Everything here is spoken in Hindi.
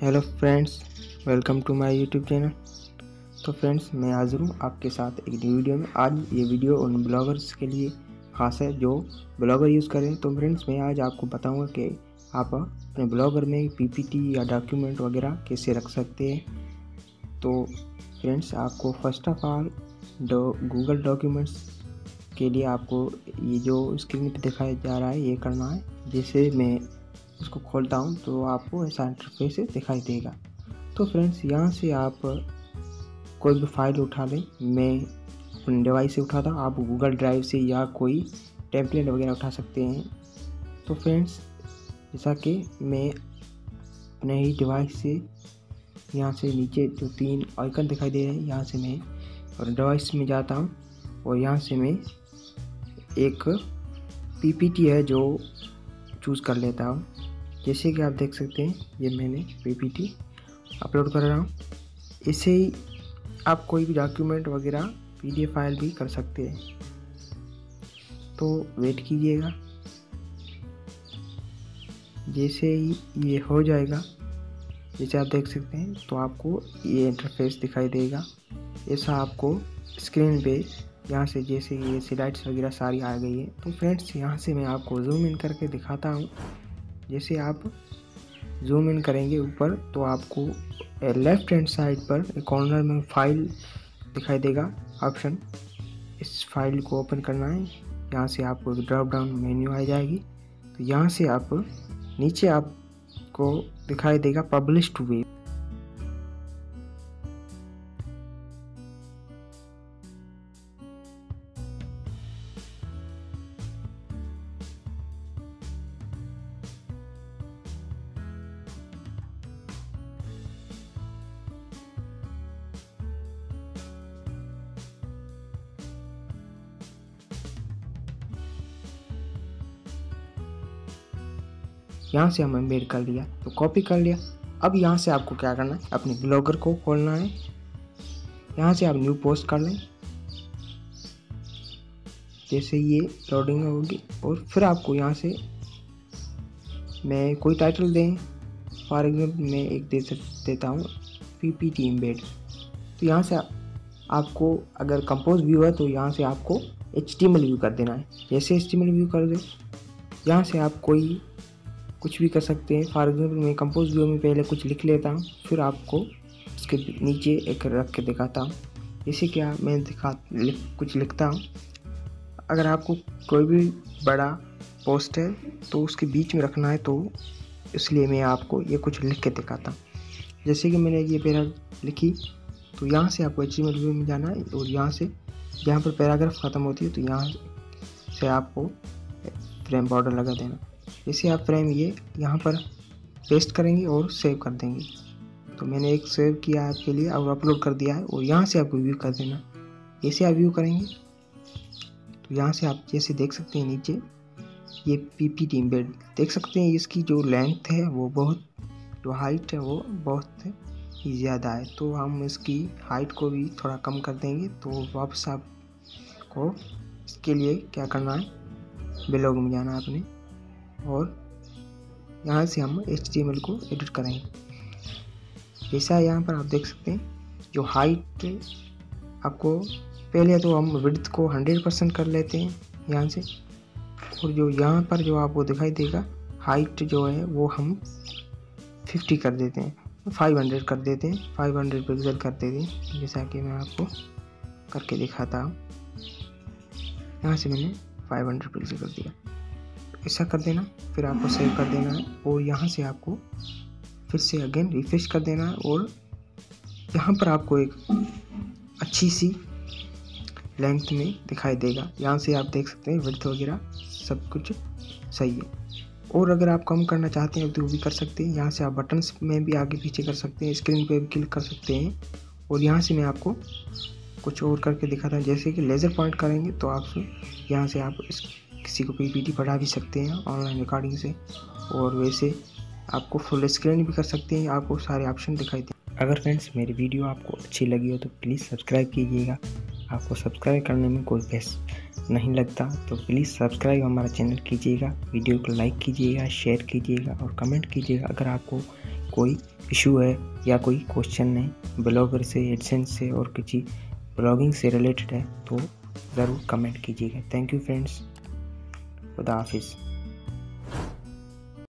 Hello friends, welcome to my YouTube channel. तो फ्रेंड्स, मैं हाजिर हूँ आपके साथ एक नई वीडियो में। आज ये वीडियो उन ब्लॉगर्स के लिए ख़ास है जो ब्लॉगर यूज़ करें। तो फ्रेंड्स, मैं आज आपको बताऊंगा कि आप अपने ब्लॉगर में पीपीटी या डॉक्यूमेंट वगैरह कैसे रख सकते हैं। तो फ्रेंड्स, आपको first of all Google documents के लिए आपको ये जो स्क्रीन पर दिखाया जा रहा है ये करना है। जैसे मैं उसको खोलता हूँ तो आपको ऐसा इंटरफेस दिखाई देगा। तो फ्रेंड्स, यहाँ से आप कोई भी फाइल उठा लें। मैं अपने डिवाइस से उठाता हूँ, आप गूगल ड्राइव से या कोई टेम्पलेट वगैरह उठा सकते हैं। तो फ्रेंड्स, जैसा कि मैं अपने ही डिवाइस से यहाँ से नीचे जो 3 आइकन दिखाई दे रहे हैं, यहाँ से मैं और डिवाइस में जाता हूँ और यहाँ से मैं एक पीपीटी है जो चूज़ कर लेता हूँ। जैसे कि आप देख सकते हैं, ये मैंने पीपीटी अपलोड कर रहा हूँ। इसे ही आप कोई भी डॉक्यूमेंट वगैरह पीडीएफ फाइल भी कर सकते हैं। तो वेट कीजिएगा, जैसे ही ये हो जाएगा, जैसे आप देख सकते हैं, तो आपको ये इंटरफेस दिखाई देगा। ऐसा आपको स्क्रीन पे यहाँ से जैसे ये स्लाइड्स वगैरह सारी आ गई है। तो फ्रेंड्स, यहाँ से मैं आपको जूम इन करके दिखाता हूँ। जैसे आप जूम इन करेंगे ऊपर तो आपको लेफ्ट हैंड साइड पर एक कॉर्नर में फाइल दिखाई देगा ऑप्शन। इस फाइल को ओपन करना है। यहाँ से आपको एक ड्रॉप डाउन मेन्यू आ जाएगी। तो यहाँ से आप नीचे आपको दिखाई देगा पब्लिश टू वेब। यहाँ से हम एम्बेड कर लिया, तो कॉपी कर लिया। अब यहाँ से आपको क्या करना है, अपने ब्लॉगर को खोलना है। यहाँ से आप न्यू पोस्ट कर लें। जैसे ये लोडिंग होगी और फिर आपको यहाँ से मैं कोई टाइटल दें। फॉर एग्जाम्पल मैं एक देता हूँ पीपीटी एम्बेड। तो यहाँ से आपको अगर कंपोज व्यू है तो यहाँ से आपको HTML व्यू कर देना है। जैसे HTML व्यू कर दे, यहाँ से आप कोई कुछ भी कर सकते हैं। फॉर एग्जाम्पल मैं कंपोज व्यू में पहले कुछ लिख लेता हूँ, फिर आपको उसके नीचे एक रख के दिखाता हूँ। जैसे क्या मैं कुछ लिखता हूँ। अगर आपको कोई भी बड़ा पोस्ट है तो उसके बीच में रखना है, तो इसलिए मैं आपको ये कुछ लिख के दिखाता हूँ। जैसे कि मैंने ये पैराग्राफ लिखी, तो यहाँ से आपको HTML व्यू में जाना है और यहाँ से जहाँ पर पैराग्राफ ख़त्म होती है तो यहाँ से आपको फ्रेम बॉर्डर लगा देना। जैसे आप फ्रेम ये यहाँ पर पेस्ट करेंगे और सेव कर देंगे। तो मैंने एक सेव किया आपके लिए और अपलोड कर दिया है। और यहाँ से आपको व्यू कर देना। जैसे आप व्यू करेंगे तो यहाँ से आप जैसे देख सकते हैं नीचे ये पीपीटी एम्बेड देख सकते हैं। इसकी जो लेंथ है वो बहुत, जो हाइट है वो बहुत ही ज़्यादा है। तो हम इसकी हाइट को भी थोड़ा कम कर देंगे। तो वापस आपको इसके लिए क्या करना है, ब्लॉग में जाना है अपने और यहाँ से हम HTML को एडिट करेंगे। जैसा यहाँ पर आप देख सकते हैं, जो हाइट आपको पहले तो हम विड्थ को 100% कर लेते हैं यहाँ से। और जो यहाँ पर जो आपको दिखाई देगा हाइट जो है वो हम 50 कर देते हैं, 500 कर देते हैं, 500 पिक्सल कर देते हैं। जैसा कि मैं आपको करके दिखाता हूँ। यहाँ से मैंने 500 पिक्सल कर दिया। ऐसा कर देना, फिर आपको सेव कर देना है और यहाँ से आपको फिर से अगेन रिफ्रेश कर देना है। और यहाँ पर आपको एक अच्छी सी लेंथ में दिखाई देगा। यहाँ से आप देख सकते हैं विड्थ वगैरह सब कुछ सही है। और अगर आप कम करना चाहते हैं तो वो भी कर सकते हैं। यहाँ से आप बटन्स में भी आगे पीछे कर सकते हैं, स्क्रीन पे भी क्लिक कर सकते हैं। और यहाँ से मैं आपको कुछ और करके दिखाता हूँ। जैसे कि लेज़र पॉइंट करेंगे तो आप यहाँ से आप किसी को पीपीटी पढ़ा भी सकते हैं ऑनलाइन रिकॉर्डिंग से। और वैसे आपको फुल स्क्रीन भी कर सकते हैं, आपको सारे ऑप्शन दिखाई दें। अगर फ्रेंड्स मेरी वीडियो आपको अच्छी लगी हो तो प्लीज़ सब्सक्राइब कीजिएगा। आपको सब्सक्राइब करने में कोई पैसा नहीं लगता, तो प्लीज़ सब्सक्राइब हमारा चैनल कीजिएगा। वीडियो को लाइक कीजिएगा, शेयर कीजिएगा और कमेंट कीजिएगा। अगर आपको कोई इशू है या कोई क्वेश्चन है ब्लॉगर से, एडसेंस से और किसी ब्लॉगिंग से रिलेटेड है तो ज़रूर कमेंट कीजिएगा। थैंक यू फ्रेंड्स, खुदा हाफिज़।